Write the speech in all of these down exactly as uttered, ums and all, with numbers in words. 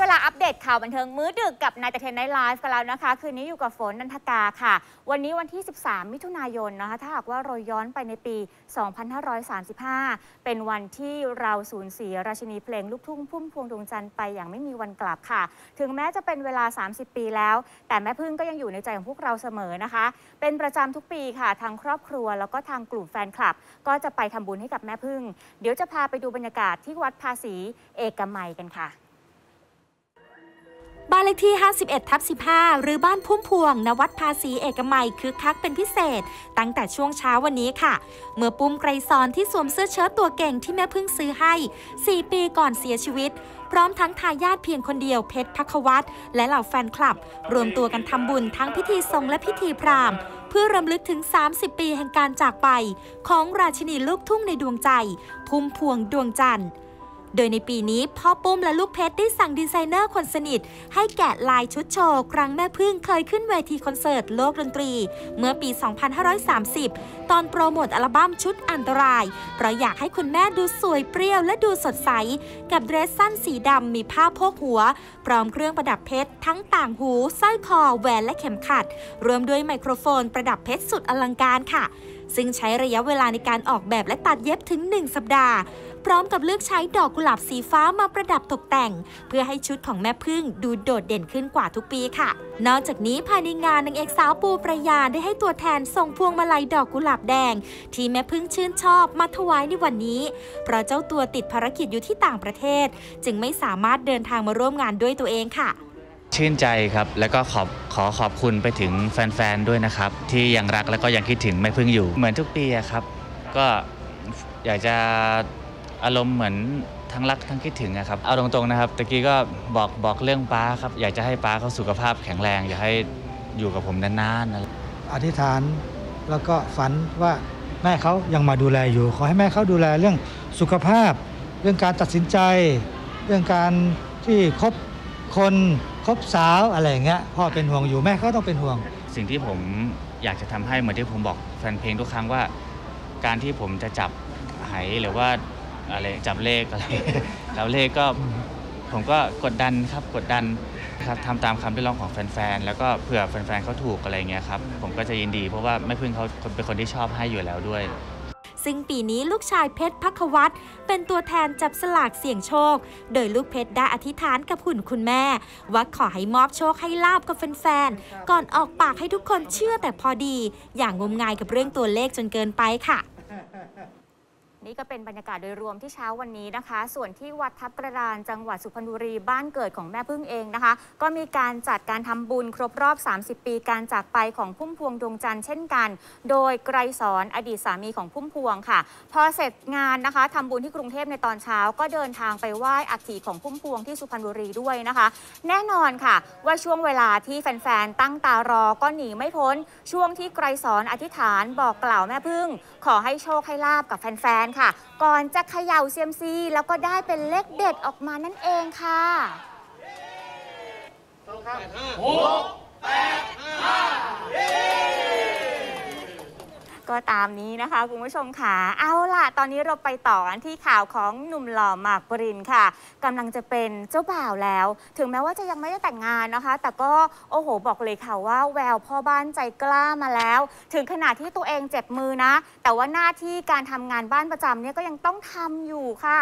วลาอัปเดตข่าวบันเทิงมื้อดึกกับนายตะเทนไนท์ไลฟ์กันแล้วนะคะคืนนี้อยู่กับฝนนันทกาค่ะวันนี้วันที่สิบสามมิถุนายนนะคะถ้าหากว่าเราย้อนไปในปีสองพันห้าร้อยสามสิบห้าเป็นวันที่เราสูญเสียราชินีเพลงลูกทุ่งพุ่มพวงดวงจันทร์ไปอย่างไม่มีวันกลับค่ะถึงแม้จะเป็นเวลาสามสิบปีแล้วแต่แม่พึ่งก็ยังอยู่ในใจของพวกเราเสมอนะคะเป็นประจำทุกปีค่ะทางครอบครัวแล้วก็ทางกลุ่มแฟนคลับก็จะไปทำบุญให้กับแม่พึ่งเดี๋ยวจะพาไปดูบรรยากาศที่วัดภาษีเอกมัยกันค่ะบ้านเลขที่ ห้าสิบเอ็ดทับสิบห้า หรือบ้านพุ่มพวงณวัดภาษีเอกมัยคึกคักเป็นพิเศษตั้งแต่ช่วงเช้าวันนี้ค่ะเมื่อปุ้มไกรสอนที่สวมเสื้อเชิ้ตตัวเก่งที่แม่พึ่งซื้อให้สี่ปีก่อนเสียชีวิตพร้อมทั้งทายาทเพียงคนเดียวเพชรภัควัตรและเหล่าแฟนคลับรวมตัวกันทำบุญทั้งพิธีทรงและพิธีพราหมณ์เพื่อรำลึกถึงสามสิบปีแห่งการจากไปของราชินีลูกทุ่งในดวงใจพุ่มพวงดวงจันทร์โดยในปีนี้พ่อปุ้มและลูกเพชรได้สั่งดีไซเนอร์คนสนิทให้แกะลายชุดโชว์ครั้งแม่พึ่งเคยขึ้นเวทีคอนเสิร์ตโลกดนตรีเมื่อปี สองพันห้าร้อยสามสิบ ตอนโปรโมทอัลบั้มชุดอันตรายเพราะอยากให้คุณแม่ดูสวยเปรี้ยวและดูสดใสกับเดรสสั้นสีดำมีผ้าโพกหัวพร้อมเครื่องประดับเพชรทั้งต่างหูสร้อยคอแหวนและเข็มขัดรวมด้วยไมโครโฟนประดับเพชรสุดอลังการค่ะซึ่งใช้ระยะเวลาในการออกแบบและตัดเย็บถึงหนึ่งสัปดาห์พร้อมกับเลือกใช้ดอกกุหลาบสีฟ้ามาประดับตกแต่งเพื่อให้ชุดของแม่พึ่งดูโดดเด่นขึ้นกว่าทุกปีค่ะนอกจากนี้ภายในงานนางเอกสาวปูประยาได้ให้ตัวแทนส่งพวงมาลัยดอกกุหลาบแดงที่แม่พึ่งชื่นชอบมาถวายในวันนี้เพราะเจ้าตัวติดภารกิจอยู่ที่ต่างประเทศจึงไม่สามารถเดินทางมาร่วมงานด้วยตัวเองค่ะชื่นใจครับแล้วก็ขอบขอขอบคุณไปถึงแฟนๆด้วยนะครับที่ยังรักแล้วก็ยังคิดถึงแม่พึ่งอยู่เหมือนทุกปีครับก็อยากจะอารมณ์เหมือนทั้งรักทั้งคิดถึงนะครับเอาตรงๆนะครับตะกี้ก็บอกบอกเรื่องป้าครับอยากจะให้ป้าเขาสุขภาพแข็งแรงอยากให้อยู่กับผมนานๆอธิษฐานแล้วก็ฝันว่าแม่เขายังมาดูแลอยู่ขอให้แม่เขาดูแลเรื่องสุขภาพเรื่องการตัดสินใจเรื่องการที่คบคนคบสาวอะไรอย่างเงี้ยพ่อเป็นห่วงอยู่แม่เขาต้องเป็นห่วงสิ่งที่ผมอยากจะทำให้เหมือนที่ผมบอกแฟนเพลงทุกครั้งว่าการที่ผมจะจับไหหรือว่าอะไรจับเลขอะไรแล้วเลขก็ผมก็กดดันครับกดดันครับทำตามคำเรียกร้องของแฟนๆแล้วก็เผื่อแฟนๆเขาถูกอะไรเงี้ยครับผมก็จะยินดีเพราะว่าแม่พึ่งเขาเป็นคนที่ชอบให้อยู่แล้วด้วยซึ่งปีนี้ลูกชายเพชรภัควัตรเป็นตัวแทนจับสลากเสี่ยงโชคโดยลูกเพชรได้อธิษฐานกับหุ่นคุณแม่ว่าขอให้มอบโชคให้ลาบกับแฟนๆก่อนออกปากให้ทุกคนเชื่อแต่พอดีอย่างงมงายกับเรื่องตัวเลขจนเกินไปค่ะนี่ก็เป็นบรรยากาศโดยรวมที่เช้าวันนี้นะคะส่วนที่วัดทับกระดานจังหวัดสุพรรณบุรีบ้านเกิดของแม่พึ่งเองนะคะก็มีการจัดการทำบุญครบรอบสามสิบปีการจากไปของพุ่มพวงดวงจันทร์เช่นกันโดยไกรสอนอดีตสามีของพุ่มพวงค่ะพอเสร็จงานนะคะทำบุญที่กรุงเทพในตอนเช้าก็เดินทางไปไหว้อัฐิของพุ่มพวงที่สุพรรณบุรีด้วยนะคะแน่นอนค่ะว่าช่วงเวลาที่แฟนๆตั้งตารอก็หนีไม่พ้นช่วงที่ไกรสอนอธิษฐานบอกกล่าวแม่พึ่งขอให้โชคให้ลาบกับแฟนๆค่ะก่อนจะเขย่าเซียมซีแล้วก็ได้เป็นเลขเด็ดออกมานั่นเองค่ะหกแปดห้าก็ตามนี้นะคะคุณผู้ชมค่ะเอาล่ะตอนนี้เราไปต่อกันที่ข่าวของหนุ่มหล่อหมากปรินค่ะกำลังจะเป็นเจ้าบ่าวแล้วถึงแม้ว่าจะยังไม่ได้แต่งงานนะคะแต่ก็โอ้โหบอกเลยค่ะว่าแววพ่อบ้านใจกล้ามาแล้วถึงขนาดที่ตัวเองเจ็บมือนะแต่ว่าหน้าที่การทำงานบ้านประจำเนี่ยก็ยังต้องทำอยู่ค่ะ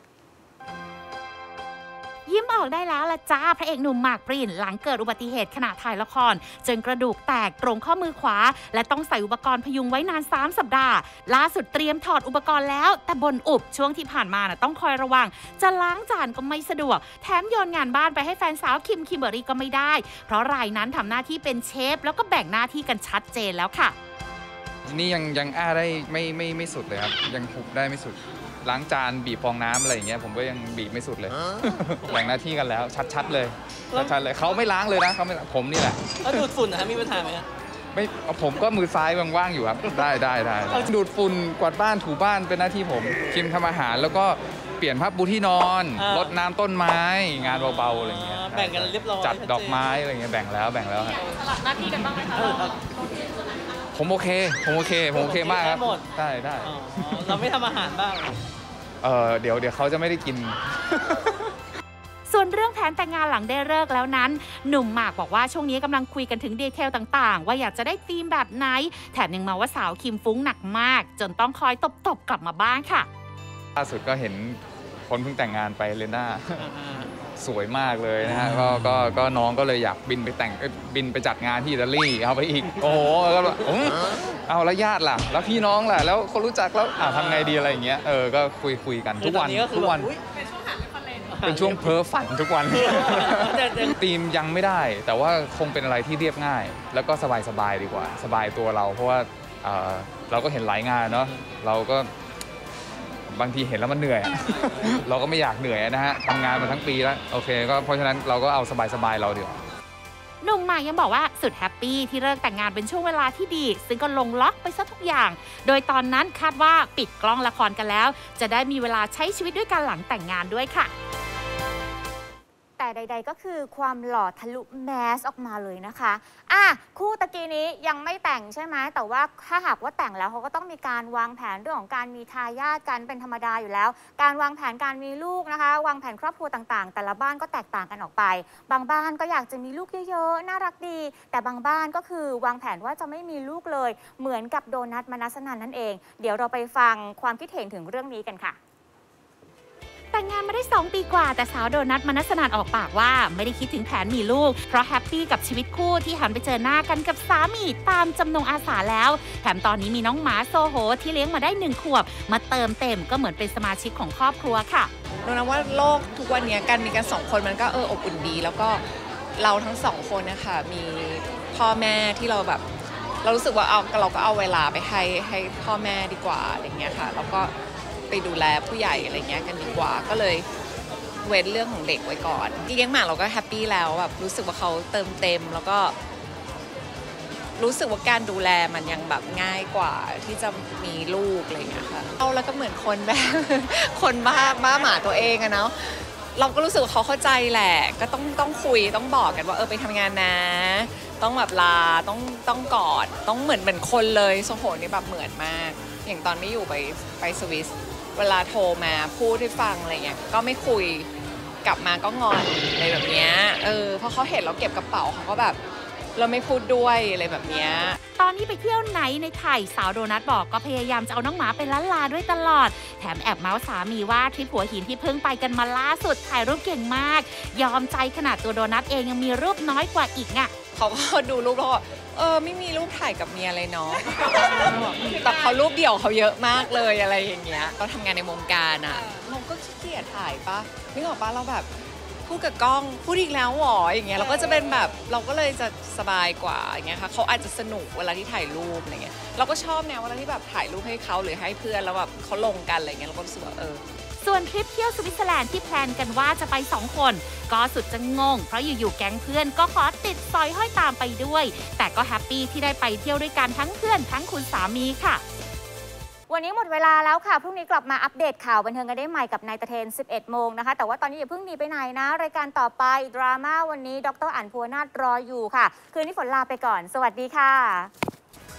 ยิ้มออกได้แล้วละจ้าพระเอกหนุ่มหมากปรินหลังเกิดอุบัติเหตุขณะถ่ายละครจนกระดูกแตกตรงข้อมือขวาและต้องใส่อุปกรณ์พยุงไว้นานสามสัปดาห์ล่าสุดเตรียมถอดอุปกรณ์แล้วแต่บนอุบช่วงที่ผ่านมานะต้องคอยระวังจะล้างจานก็ไม่สะดวกแถมโยนงานบ้านไปให้แฟนสาวคิมคิมเบอรี่ก็ไม่ได้เพราะรายนั้นทำหน้าที่เป็นเชฟแล้วก็แบ่งหน้าที่กันชัดเจนแล้วค่ะนี่ยังยังอ้าได้ไม่ไม่ไม่สุดเลยครับยังหุบได้ไม่สุดล้างจานบีบฟองน้ำอะไรอย่างเงี้ยผมก็ยังบีบไม่สุดเลยแบ่งหน้าที่กันแล้วชัดๆเลยชัดๆเลยเขาไม่ล้างเลยนะเขาไม่ผมนี่แหละแล้วดูดฝุ่นนะมีปัญหาไหมไม่ผมก็มือซ้ายว่างๆอยู่ครับได้ได้ได้ดูดฝุ่นกวาดบ้านถูบ้านเป็นหน้าที่ผมคิมทำอาหารแล้วก็เปลี่ยนผ้าปูที่นอนรดน้ำต้นไม้งานเบาๆอะไรเงี้ยแบ่งกันเรียบร้อยจัดดอกไม้อะไรเงี้ยแบ่งแล้วแบ่งแล้วครับสลับหน้าที่กันบ้างไหมคะผมโอเคผมโอเคผมโอเคมากครับได้ได้เราไม่ทำอาหารบ้างเออเดี๋ยวเดี๋ยวเขาจะไม่ได้กินส่วนเรื่องแผนแต่งงานหลังได้ฤกษ์แล้วนั้นหนุ่มหมากบอกว่าช่วงนี้กำลังคุยกันถึงดีเทลต่างๆว่าอยากจะได้ธีมแบบไหนแถมยังมาว่าสาวคิมฟุ้งหนักมากจนต้องคอยตบๆกลับมาบ้างค่ะล่าสุดก็เห็นคนเพิ่งแต่งงานไปเลน่าสวยมากเลยนะฮะก็ก็ก็น้องก็เลยอยากบินไปแต่งบินไปจัดงานที่อิตาลีเอาไปอีกโอ้โหก็แบบเอาแล้วญาติล่ะแล้วพี่น้องล่ะแล้วคนรู้จักแล้วอ่าทำไงดีอะไรอย่างเงี้ยเออก็คุยคุยกันทุกวันทุกวันเป็นช่วงเพ้อฝันทุกวันธีมยังไม่ได้แต่ว่าคงเป็นอะไรที่เรียบง่ายแล้วก็สบายๆดีกว่าสบายตัวเราเพราะว่าเราก็เห็นหลายงานเนาะเราก็บางทีเห็นแล้วมันเหนื่อย เราก็ไม่อยากเหนื่อยนะฮะทำงานมาทั้งปีแล้วโอเคก็เพราะฉะนั้นเราก็เอาสบายๆเราเดี๋ยวหนุ่มหมากยังบอกว่าสุดแฮปปี้ที่เลิกแต่งงานเป็นช่วงเวลาที่ดีซึ่งก็ลงล็อกไปซะทุกอย่างโดยตอนนั้นคาดว่าปิดกล้องละครกันแล้วจะได้มีเวลาใช้ชีวิตด้วยกันหลังแต่งงานด้วยค่ะแต่ใดๆก็คือความหล่อทะลุแมสออกมาเลยนะคะอ่ะคู่ตะกี้นี้ยังไม่แต่งใช่ไหมแต่ว่าถ้าหากว่าแต่งแล้วเขาก็ต้องมีการวางแผนเรื่องของการมีทายาทกันเป็นธรรมดาอยู่แล้วการวางแผนการมีลูกนะคะวางแผนครอบครัวต่างๆแต่ละบ้านก็แตกต่างกันออกไปบางบ้านก็อยากจะมีลูกเยอะๆน่ารักดีแต่บางบ้านก็คือวางแผนว่าจะไม่มีลูกเลยเหมือนกับโดนัท มนัสนันนั่นเองเดี๋ยวเราไปฟังความคิดเห็นถึงเรื่องนี้กันค่ะแต่งงานมาได้สองปีกว่าแต่สาวโดนัท มนัสนันออกปากว่าไม่ได้คิดถึงแผนมีลูกเพราะแฮปปี้กับชีวิตคู่ที่หันไปเจอหน้ากันกับสามีตามจำนงอาสาแล้วแถมตอนนี้มีน้องหมาโซโหที่เลี้ยงมาได้หนึ่งขวบมาเติมเต็มก็เหมือนเป็นสมาชิกของครอบครัวค่ะโดนัทว่าโลกทุกวันนี้การมีกันสองคนมันก็เอออบอุ่นดีแล้วก็เราทั้งสองคนนะคะมีพ่อแม่ที่เราแบบเรารู้สึกว่าเอาเราก็เอาเวลาไปให้ให้พ่อแม่ดีกว่าอะไรเงี้ยค่ะแล้วก็ไปดูแลผู้ใหญ่อะไรเงี้ยกันดีกว่าก็เลยเว้นเรื่องของเด็กไว้ก่อนเลี้ยงหมาเราก็แฮปปี้แล้วแบบรู้สึกว่าเขาเติมเต็มแล้วก็รู้สึกว่าการดูแลมันยังแบบง่ายกว่าที่จะมีลูกอะไรเงี้ยค่ะเอาแล้วก็เหมือนคนแบบคนบ้าบ้าหมาตัวเองอะเนาะเราก็รู้สึกว่าเขาเข้าใจแหละก็ต้องต้องคุยต้องบอกกันว่าเออไปทำงานนะต้องแบบลาต้องต้องกอดต้องเหมือนเหมือนคนเลยโซโหนี่แบบเหมือนมากอย่างตอนไม่อยู่ไปไปสวิสเวลาโทรมาพูดให้ฟังอะไรเงี้ยก็ไม่คุยกลับมาก็งอนอะไรแบบเนี้ยเออเพราะเขาเห็นเราเก็บกระเป๋าเขาก็แบบเราไม่พูดด้วยอะไรแบบเนี้ยตอนนี้ไปเที่ยวไหนในไทยสาวโดนัทบอกก็พยายามจะเอาน้องหมาไปล้านลาด้วยตลอดแถมแอบเมาส์สามีว่าทริปหัวหินที่เพิ่งไปกันมาล่าสุดถ่ายรูปเก่งมากยอมใจขนาดตัวโดนัทเองยังมีรูปน้อยกว่าอีกอ่ะเขาก็ดูรูปแล้วก็เออไม่มีรูปถ่ายกับเมียเลยเนาะแต่เขารูปเดี่ยวเขาเยอะมากเลยอะไรอย่างเงี้ยเขาทำงานในวงการอ่ะเราก็ขี้เกียจถ่ายปะนึกออกปะเราแบบพูดกับกล้องพูดอีกแล้วหรออย่างเงี้ยเราก็จะเป็นแบบเราก็เลยจะสบายกว่าอย่างเงี้ยค่ะเขาอาจจะสนุกเวลาที่ถ่ายรูปอะไรเงี้ยเราก็ชอบแนวเวลาที่แบบถ่ายรูปให้เขาหรือให้เพื่อนแล้วแบบเขาลงกันอะไรเงี้ยเราก็รู้สึกว่าเออส่วนทริปเที่ยวสวิตเซอร์แลนด์ที่แพลนกันว่าจะไปสองคนก็สุดจะงงเพราะอยู่ๆแก๊งเพื่อนก็ขอติดสอยห้อยตามไปด้วยแต่ก็แฮปปี้ที่ได้ไปเที่ยวด้วยกันทั้งเพื่อนทั้งคุณสามีค่ะวันนี้หมดเวลาแล้วค่ะพรุ่งนี้กลับมาอัปเดตข่าวบันเทิงกันได้ใหม่กับนายตะเทน สิบเอ็ดโมงนะคะแต่ว่าตอนนี้อย่าเพิ่งหนีไปไหนนะรายการต่อไปดราม่าวันนี้ดร.อั๋น ภูวนาถรออยู่ค่ะคืนนี้ฝนลาไปก่อนสวัสดีค่ะ